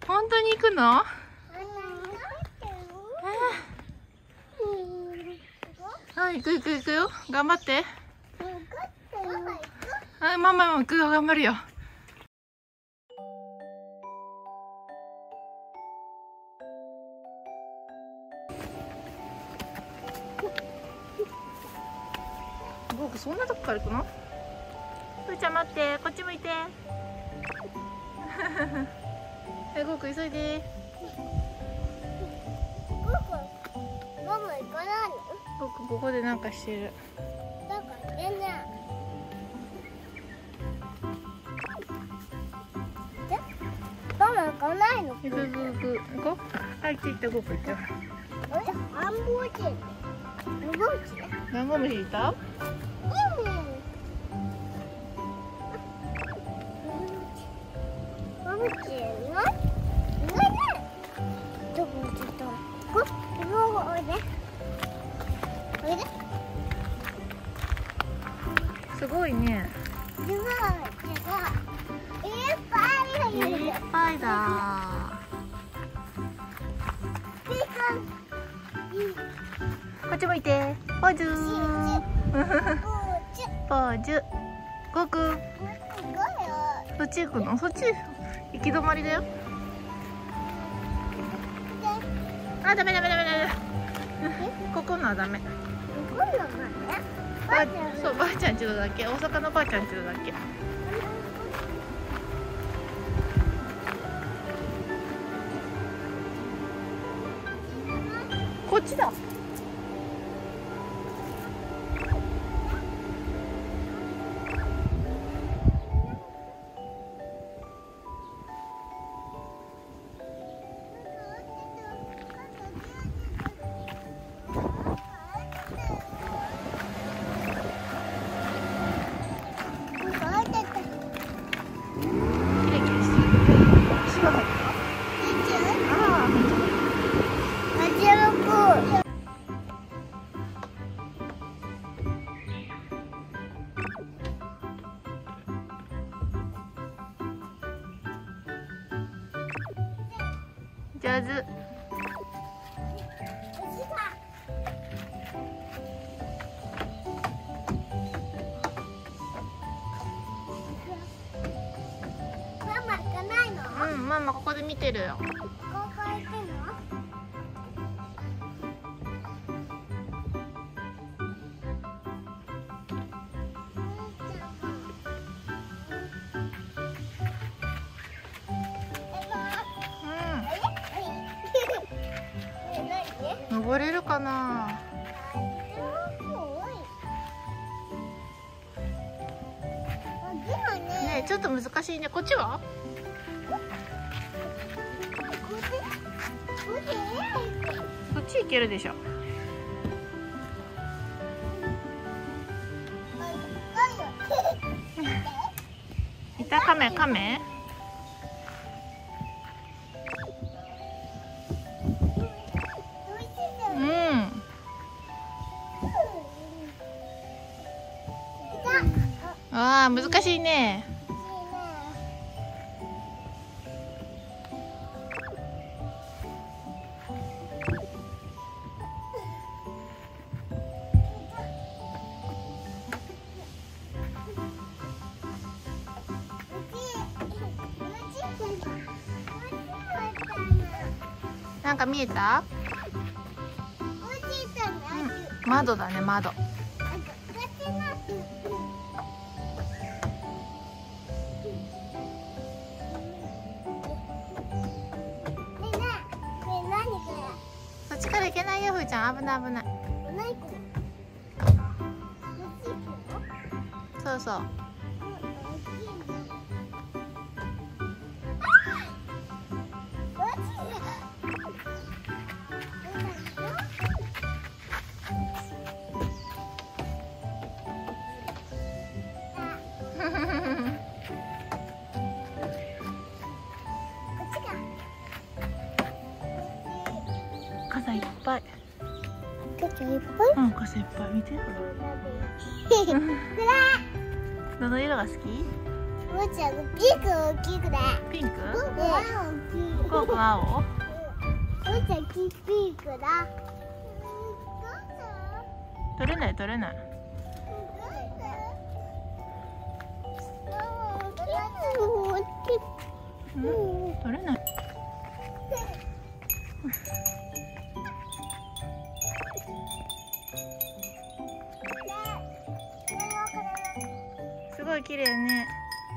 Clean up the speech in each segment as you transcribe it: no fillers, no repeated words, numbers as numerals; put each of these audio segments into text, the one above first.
本当に行くの？はい、行く行く行くよ。頑張って。はい、ママも行くよ。頑張るよ。僕そんなとこから行くの？ふーちゃん待って、こっち向いて。ゴーくん急いで。 ママ行かないの？ 僕ここでなんかしてる。 なんかしてんね。ママ行かないの？ 行く行く行く。行こう。はい、行って行って、ゴーくん行ってよ。 ダンゴムシ。 ダンゴムシいた？すごいね。いっぱいだ。こっち向いて。ポーズー。ポーズ。ゴーくん。そっち行くの？そっち行き止まりだよ。あ、ダメダメダメダメ。ここのはダメ。そう、ばあちゃんちのだけ。大阪のばあちゃんちのだけ。こっちだ。上手。 ママ行かないの？ うん、ママここで見てるよ。 ここ行くの？ 登れるかな。ねえ、ちょっと難しいね。こっちは？こっち行けるでしょ。いた、カメカメ。うん。ああ、難しいね。なんか見えた？うん、窓だね、窓。そっちから行けないよ、ふーちゃん。危ない危ない。そうそう。傘いっぱい。 傘いっぱい？ うん、傘いっぱい。見て。どの色が好き？ もうちゃんピンク大きくない？ ピンク？ 大きい。 ゴーくん青。 うーちゃんピンクだ。 取れない取れない。取れない。すごい綺麗ね。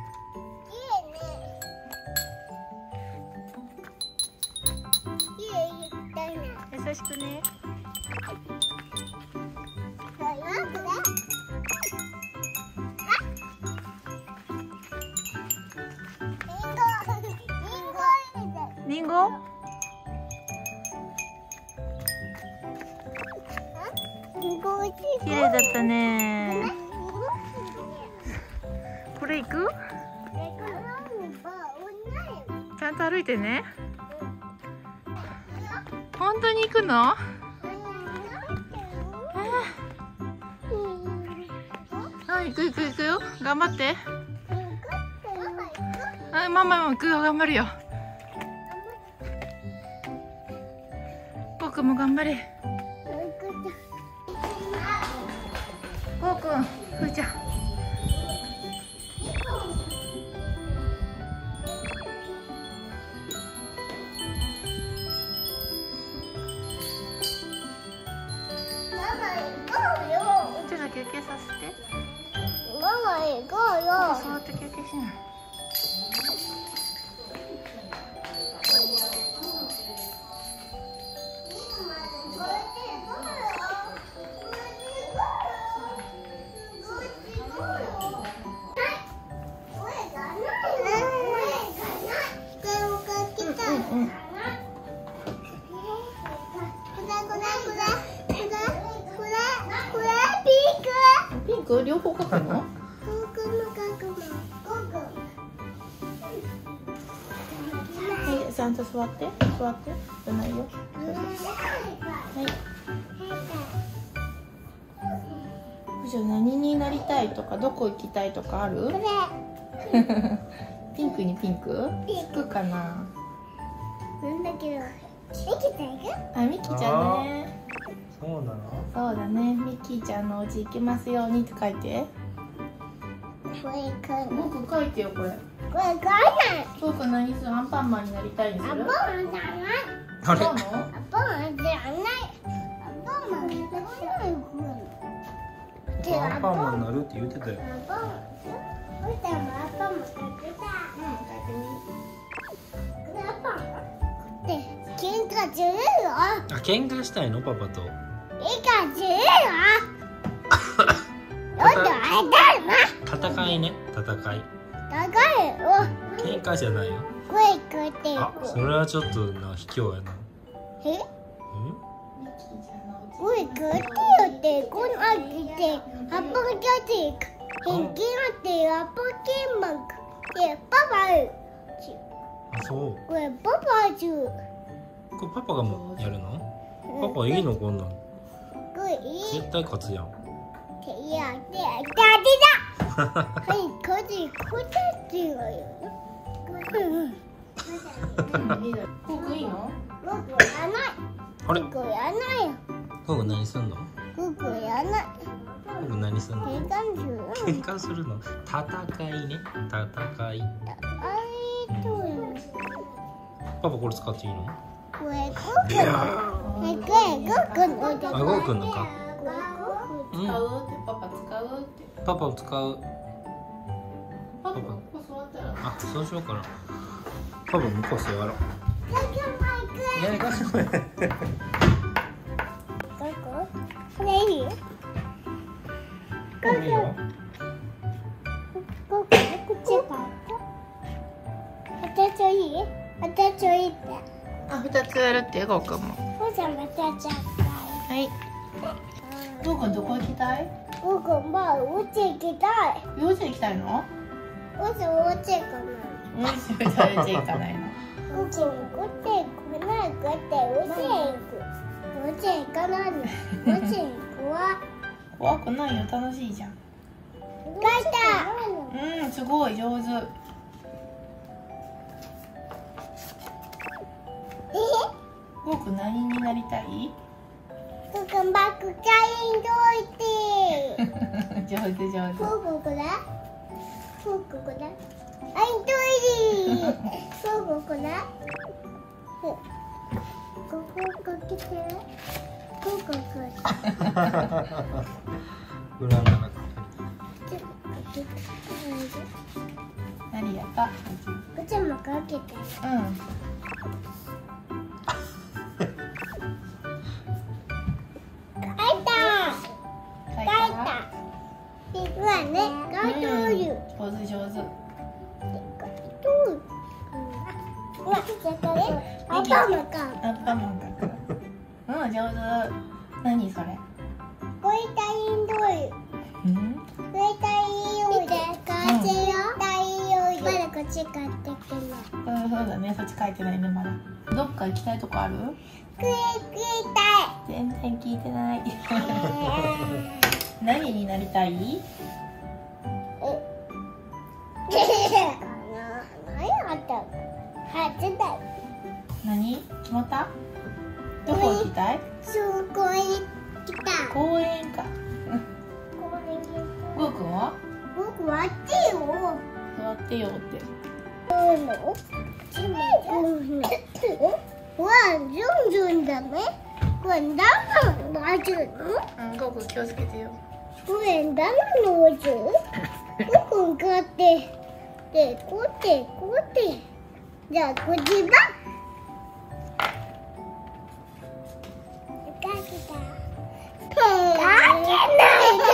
優しくね。リンゴ？綺麗だったね。これ行く？ちゃんと歩いてね。本当に行くの？行く行く行くよ。頑張って。ママも行くよ。頑張るよ。ゴーくんも頑張れ。ゴーくん、ふーちゃん。ちょっと休憩させて。 ママ行こうよ。 座って休憩しない。ピンク両方描くの？ちゃんと座って座ってじゃないよ。はい。じゃあ何になりたいとかどこ行きたいとかある？ピンクにピンク？ピンクかな。 なんだけど、ミキちゃん行く？ あ、ミキちゃんね。 そうなの？ そうだね。ミキちゃんのお家行きますようにって書いて。 これか。 僕書いてよこれ。 これかない。 僕何する？アンパンマンになりたいにする？ アンパンマンじゃない。 あれ？ そうなの？ アンパンマンじゃない。アンパンマンじゃない。 アンパンマンになるって言ってたよ。 アンパンマン。うーちゃんもアンパンマン買ってた。これアンパンマン。で、喧嘩するよ。 あ、喧嘩したいのパパと。 喧嘩するよ。ちょっとあれだよな。 戦いね、戦い。 高いよ。 喧嘩じゃないよ。 声聞こえてる。 あ、それはちょっとな卑怯やな。 え？声聞こえてよって、こんな来て、アッパーキャティック、変形って、アッパーキンマンク、で、パパ、 あ、そう。 これパパ中。 これパパがもやるの？パパいいのこんなん。 これいい。 絶対勝つやん。 いや、で、だ。はい、こっち、こっちよ。 僕いいの？ 僕やらない。 あれ？ 僕やらないよ。 僕何すんの？ 僕やらない。 僕何すんの？ 喧嘩する。 喧嘩するの？戦いね、戦い。パパこれ使っていいの？ これゴーくんの。 あ、ゴーくんのか。 使うってパパ使うって。 パパを使う。 パパここ座ったら。 あ、そうしようかな。パパ向こう座ろう。いや、行かせて。 これいい？ いいよ。 こっちか。私いい？私いいって。 あ、2つやるってゴーくんも。 おじゃまたちゃった。 はい。ゴーくんどこ行きたい？ 僕もうち行きたい。 幼稚園行きたいの？ おちかな。 幼稚園行かないの。 おち来ないかっておち行く。おち行かないの。おち怖い。 怖くないよ、楽しいじゃん。 書いた。 すごい上手。 ゴーくん何になりたい？ ここバックチャインどいて。 上手上手。 ここだ。ここだ。あいどいり。ここだ。ここかけて。ここか裏の中。 けて。 何やった？ こっちもかけて。 うん。 書いた。うわね、書いてる。 上手上手。 うわ、ちょっとね。アンパンマンか。 アンパンマンか。うん、上手。何それ？ こいたインドイ。 うん？ こいたインドイ。見て、書いてよ。まだこっち買ってきてない。 そうだね、そっち書いてないねまだ。どっか行きたいとこある？ 食いた全然聞いてない。 い。 何になりたい？ 何あったの？初だ。 何？決まった？どこ行きたい？ すごい来た。 公園か。ゴーくんは？ 僕はあっちよ。 座ってよって。 わあ、ジュンジュンだね。これ誰のおじゅん？ うん、ゴーくん気をつけてよ。 これ誰のおじゅん？僕がって、で、こうて、こうて。じゃあ、こっちば。かけた。かけないで。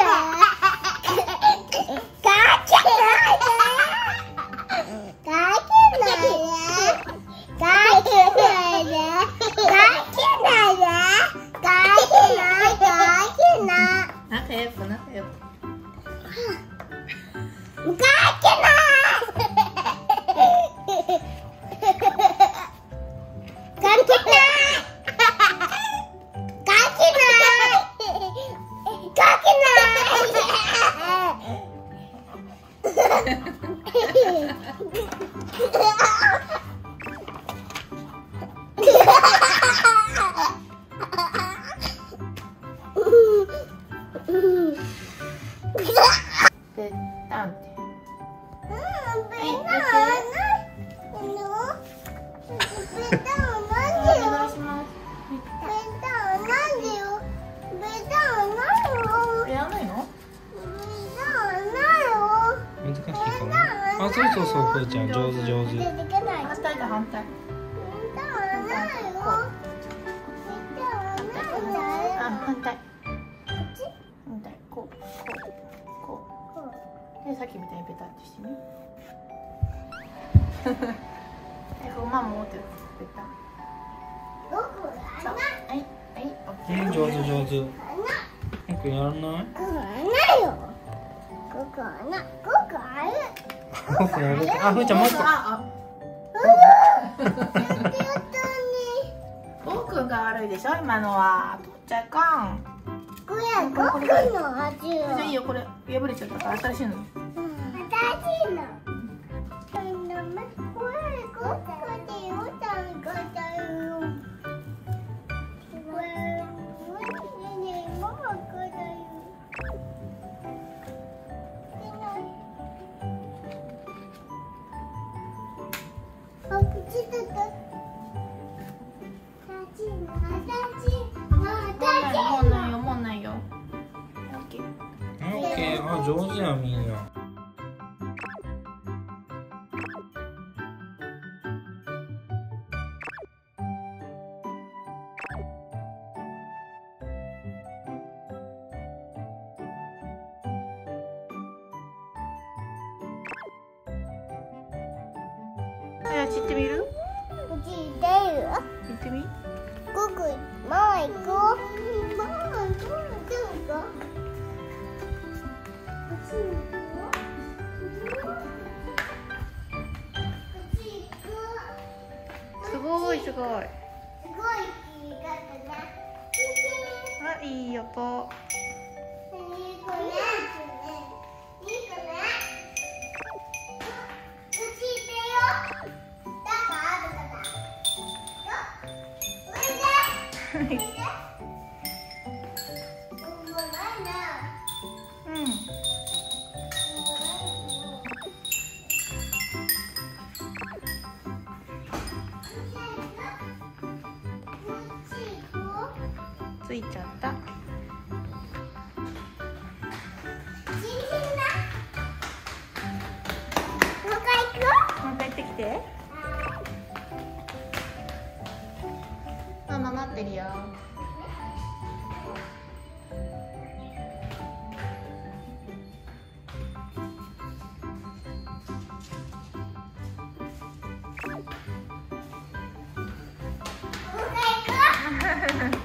かけないで。かけないで。かけないで。かけないで。かけない。かけない。 仲良く仲良く。 かけない。 ぺったんって。お願いします。やらないの？ 難しいかも。あ、そうそうそう、こうちゃん上手上手。 反対だ反対。あ、反対。反対。こうで、さっきみたいにペタッとしてね。ママ持ってる。ペタ。はいはい、オッケー。 上手上手。なんかやらない？あ、ふーちゃんもう一個。 ゴーくんが悪いでしょ今のは。取っちゃいかん。 これ僕の味じゃあいいよ、これ破れちゃったから新しいの。もうないよ。オッケー。 オッケー、あ、上手やみんな。 あやち行ってみる？ 行って行ってみ？すごいすごい。あ、いい音。 ついちゃった。もう一回行ってきて。ママ待ってるよ。もう一回行く。